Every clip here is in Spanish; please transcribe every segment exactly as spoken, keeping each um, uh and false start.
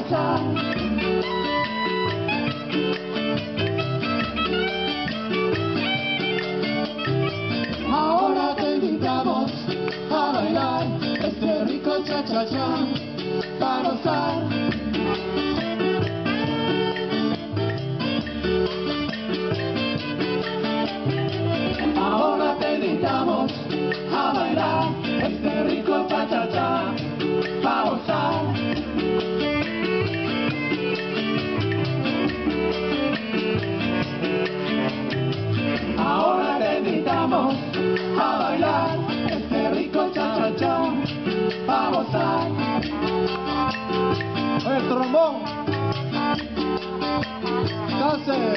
gozar. Ahora te invitamos a bailar este rico cha-cha-cha para gozar. Ahora te invitamos a bailar este rico cha-cha-cha para gozar. Ahora te invitamos a bailar este rico cha-cha-cha para gozar. El trombón. Entonces.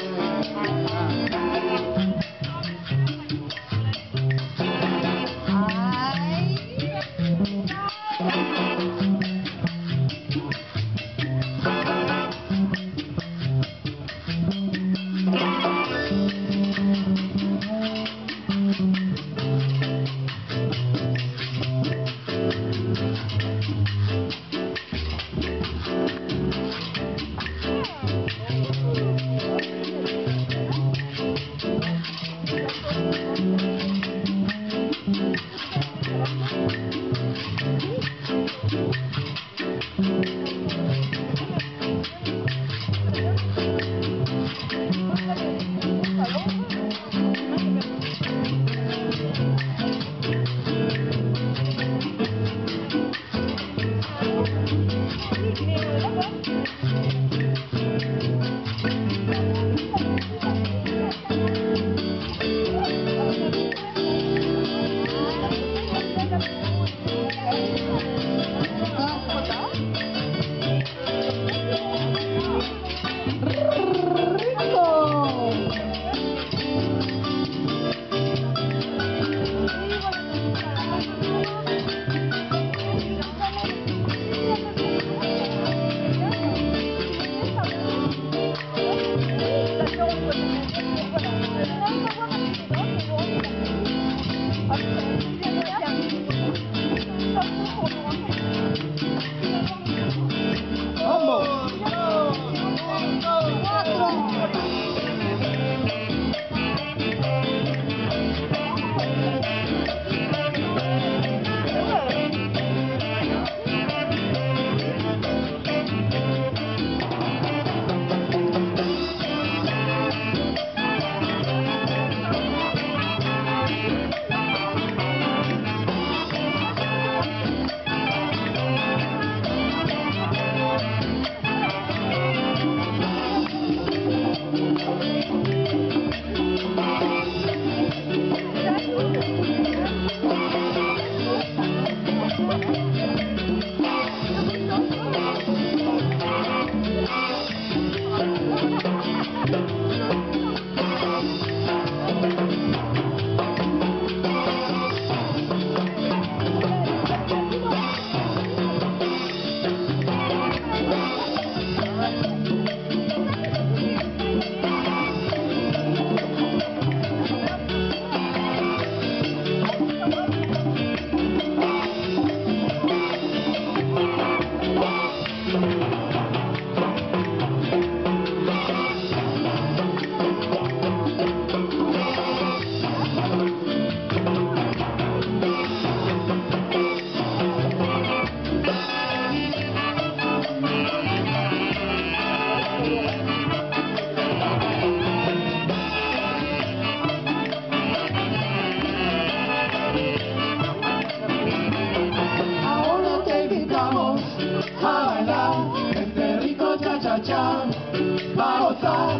cha-cha va a gozar.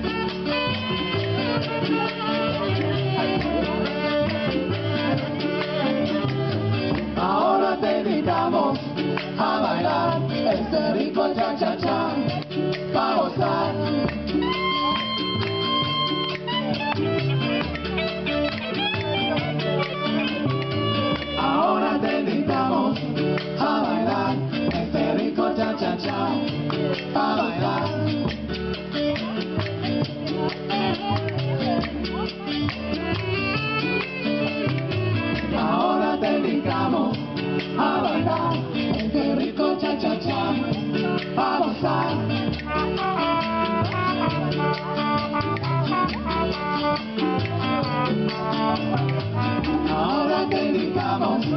Ahora te invitamos a bailar este rico cha-cha-cha va a gozar. Ahora te invitamos a bailar este rico cha-cha-cha a bailar. Ahora te invitamos a bailar este rico cha-cha-cha a gozar.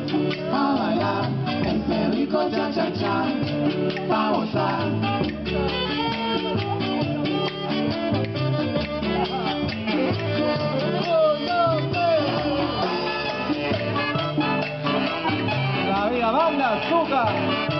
a bailar este rico cha-cha-cha, pa' gozar. La BigaBanda, azúcar.